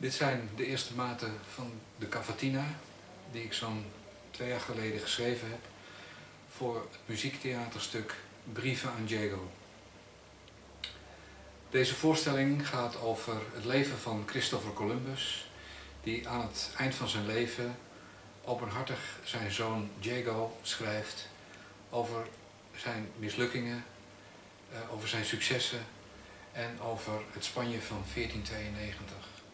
Dit zijn de eerste maten van de cavatina die ik zo'n 2 jaar geleden geschreven heb voor het muziektheaterstuk Brieven aan Diego. Deze voorstelling gaat over het leven van Christopher Columbus, die aan het eind van zijn leven openhartig zijn zoon Diego schrijft over zijn mislukkingen, over zijn successen en over het Spanje van 1492.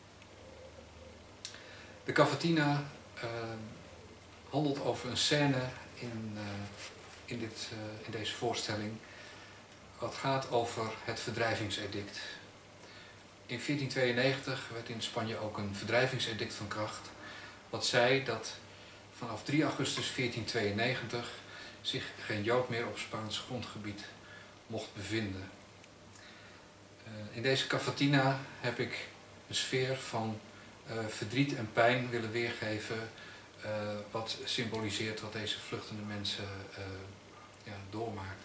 De cavatina handelt over een scène in deze voorstelling wat gaat over het verdrijvingsedict. In 1492 werd in Spanje ook een verdrijvingsedict van kracht, wat zei dat vanaf 3 augustus 1492 zich geen Jood meer op Spaans grondgebied mocht bevinden. In deze cavatina heb ik een sfeer van verdriet en pijn willen weergeven, wat symboliseert wat deze vluchtende mensen doormaakten.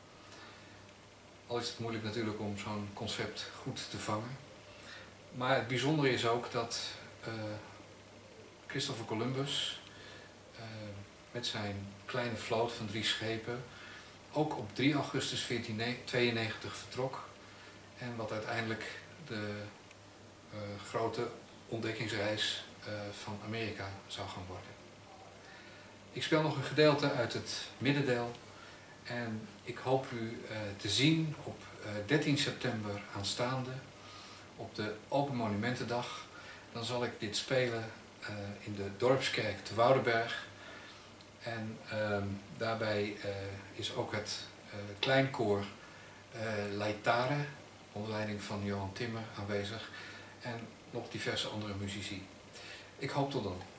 Al is het moeilijk natuurlijk om zo'n concept goed te vangen. Maar het bijzondere is ook dat Christopher Columbus met zijn kleine vloot van 3 schepen ook op 3 augustus 1492 vertrok. En wat uiteindelijk de grote ontdekkingsreis van Amerika zou gaan worden. Ik speel nog een gedeelte uit het middendeel en ik hoop u te zien op 13 september aanstaande op de Open Monumentendag. Dan zal ik dit spelen in de Dorpskerk te Woudenberg en daarbij is ook het kleinkoor Laetare onder leiding van Johan Timmer aanwezig en nog diverse andere muzici. Ik hoop tot dan.